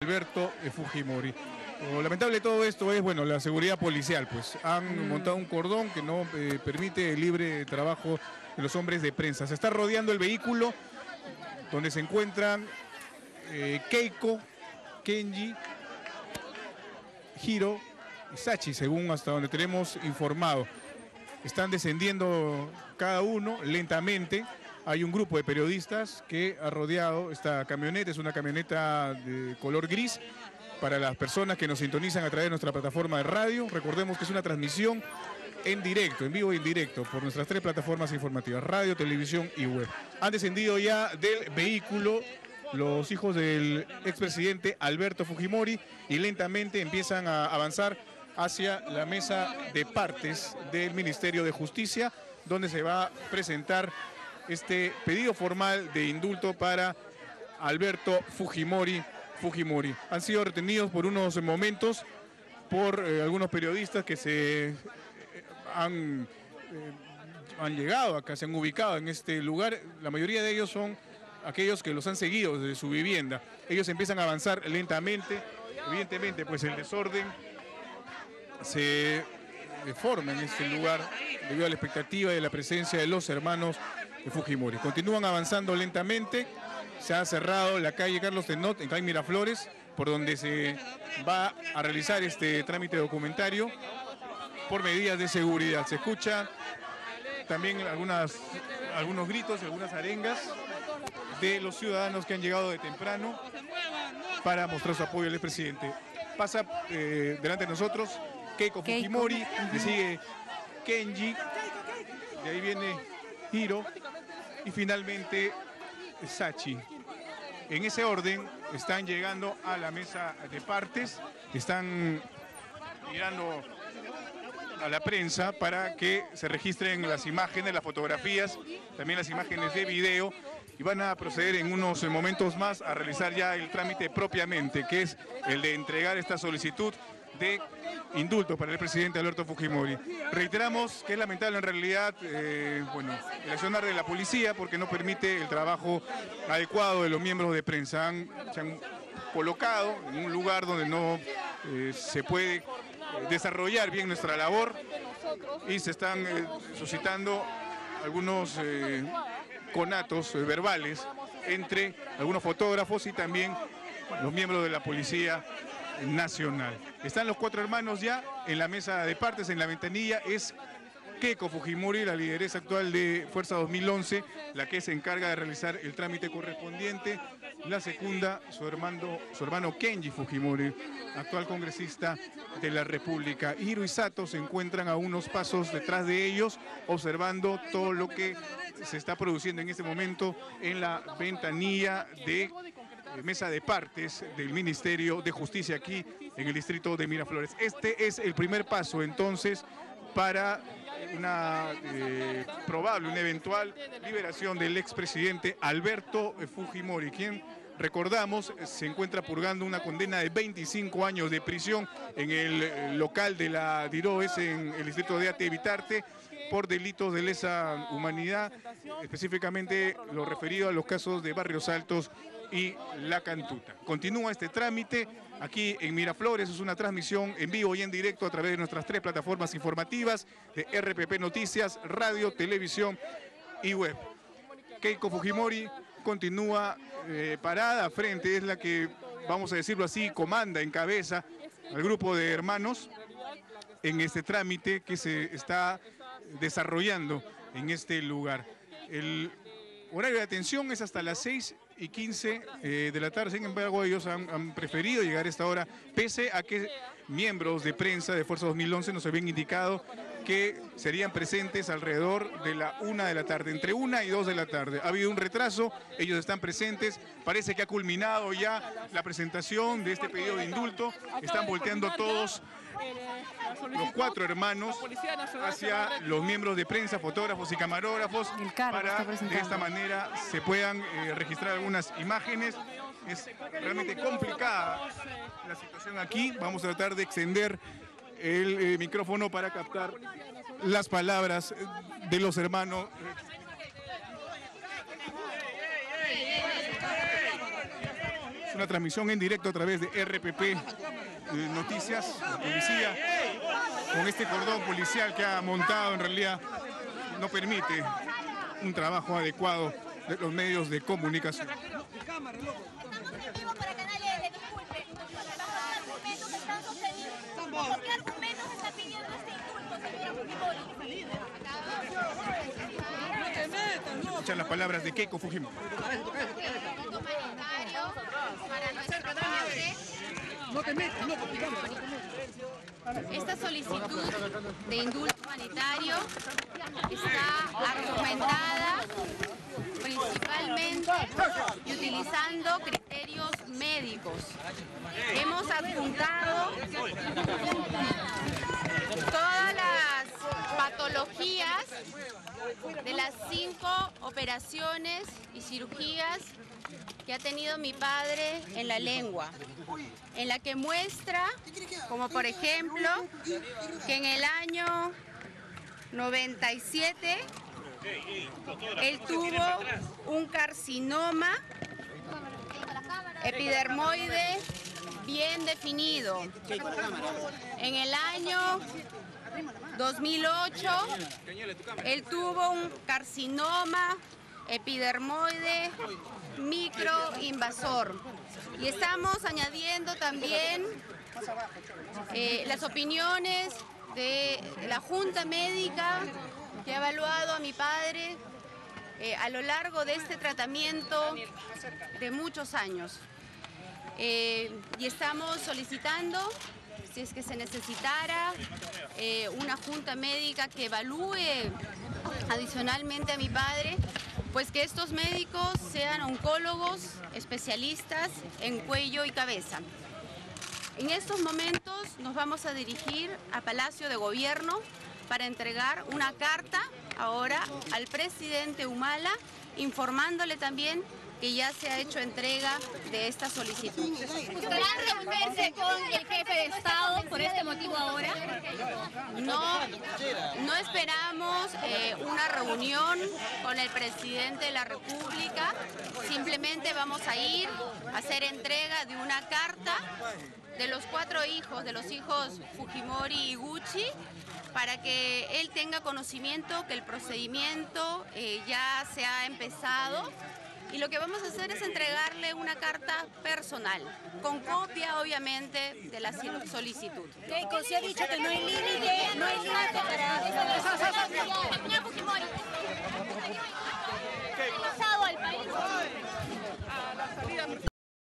Alberto Fujimori. Lo lamentable de todo esto es, bueno, la seguridad policial, pues han montado un cordón que no permite el libre trabajo de los hombres de prensa. Se está rodeando el vehículo donde se encuentran Keiko, Kenji, Hiro y Sachi, según hasta donde tenemos informado. Están descendiendo cada uno lentamente. Hay un grupo de periodistas que ha rodeado esta camioneta. Es una camioneta de color gris. Para las personas que nos sintonizan a través de nuestra plataforma de radio, recordemos que es una transmisión en directo, en vivo y en directo, por nuestras 3 plataformas informativas, radio, televisión y web. Han descendido ya del vehículo los hijos del expresidente Alberto Fujimori y lentamente empiezan a avanzar hacia la mesa de partes del Ministerio de Justicia, donde se va a presentar este pedido formal de indulto para Alberto Fujimori. Han sido retenidos por unos momentos por algunos periodistas que han llegado acá, se han ubicado en este lugar. La mayoría de ellos son aquellos que los han seguido desde su vivienda. Ellos empiezan a avanzar lentamente. Evidentemente, pues el desorden se forma en este lugar debido a la expectativa de la presencia de los hermanos de Fujimori. Continúan avanzando lentamente. Se ha cerrado la calle Carlos Tenot, en calle Miraflores, por donde se va a realizar este trámite documentario por medidas de seguridad. Se escucha también algunos gritos y algunas arengas de los ciudadanos que han llegado de temprano para mostrar su apoyo al expresidente. Pasa delante de nosotros Keiko Fujimori, le sigue Kenji, de ahí viene Hiro y finalmente Sachi. En ese orden están llegando a la mesa de partes, están mirando a la prensa para que se registren las imágenes, las fotografías, también las imágenes de video, y van a proceder en unos momentos más a realizar ya el trámite propiamente, que es el de entregar esta solicitud de indulto para el presidente Alberto Fujimori. Reiteramos que es lamentable en realidad el accionar de la policía porque no permite el trabajo adecuado de los miembros de prensa. Se han colocado en un lugar donde no se puede desarrollar bien nuestra labor y se están suscitando algunos conatos verbales entre algunos fotógrafos y también los miembros de la Policía Nacional. Están los 4 hermanos ya en la mesa de partes, en la ventanilla. Es Keiko Fujimori, la lideresa actual de Fuerza 2011, la que se encarga de realizar el trámite correspondiente. La secunda, su hermano Kenji Fujimori, actual congresista de la República. Hiro y Sato se encuentran a unos pasos detrás de ellos, observando todo lo que se está produciendo en este momento en la ventanilla de mesa de partes del Ministerio de Justicia aquí en el distrito de Miraflores. Este es el primer paso entonces para una eventual liberación del expresidente Alberto Fujimori, quien, recordamos, se encuentra purgando una condena de 25 años de prisión en el local de la Diroes en el distrito de Ate-Bitarte por delitos de lesa humanidad, específicamente lo referido a los casos de Barrios Altos y La Cantuta. Continúa este trámite aquí en Miraflores. Es una transmisión en vivo y en directo a través de nuestras 3 plataformas informativas de RPP Noticias, radio, televisión y web. Keiko Fujimori continúa parada frente, es la que, vamos a decirlo así, comanda, encabeza al grupo de hermanos en este trámite que se está desarrollando en este lugar. El horario de atención es hasta las 6:15 de la tarde. Sin embargo, ellos han preferido llegar a esta hora, pese a que miembros de prensa de Fuerza 2011 nos habían indicado que serían presentes alrededor de la 1 de la tarde, entre 1 y 2 de la tarde. Ha habido un retraso, ellos están presentes, parece que ha culminado ya la presentación de este pedido de indulto. Están volteando todos los 4 hermanos hacia los miembros de prensa, fotógrafos y camarógrafos, para de esta manera se puedan registrar algunas imágenes. Es realmente complicada la situación aquí. Vamos a tratar de extender el micrófono para captar las palabras de los hermanos. una transmisión en directo a través de RPP Noticias, la policía, con este cordón policial que ha montado, en realidad no permite un trabajo adecuado de los medios de comunicación. ¿Por qué argumentos está pidiendo este indulto, señora Fujimori? Escuchan las palabras de Keiko Fujimori. Para nuestra madre. Esta solicitud de indulto humanitario está argumentada principalmente y utilizando criterios médicos. Hemos adjuntado todas las patologías de las 5 operaciones y cirugías que ha tenido mi padre en la lengua, en la que muestra, como por ejemplo, que en el año 97 él tuvo un carcinoma epidermoide bien definido. En el año 2008 él tuvo un carcinoma epidermoide microinvasor. Y estamos añadiendo también las opiniones de la Junta Médica que ha evaluado a mi padre a lo largo de este tratamiento de muchos años. Y estamos solicitando, si es que se necesitara, una junta médica que evalúe adicionalmente a mi padre, pues que estos médicos sean oncólogos especialistas en cuello y cabeza. En estos momentos nos vamos a dirigir a Palacio de Gobierno para entregar una carta ahora al presidente Humala, informándole también que ya se ha hecho entrega de esta solicitud. ¿Podrán reunirse con el jefe de Estado por este motivo ahora? No esperamos una reunión con el presidente de la República, simplemente vamos a ir a hacer entrega de una carta de los 4 hijos, de los hijos Fujimori y Gucci, para que él tenga conocimiento que el procedimiento ya se ha empezado. Y lo que vamos a hacer es entregarle una carta personal, con copia obviamente de la solicitud. Keiko, se ha dicho que no hay límite para... Señora Fujimori.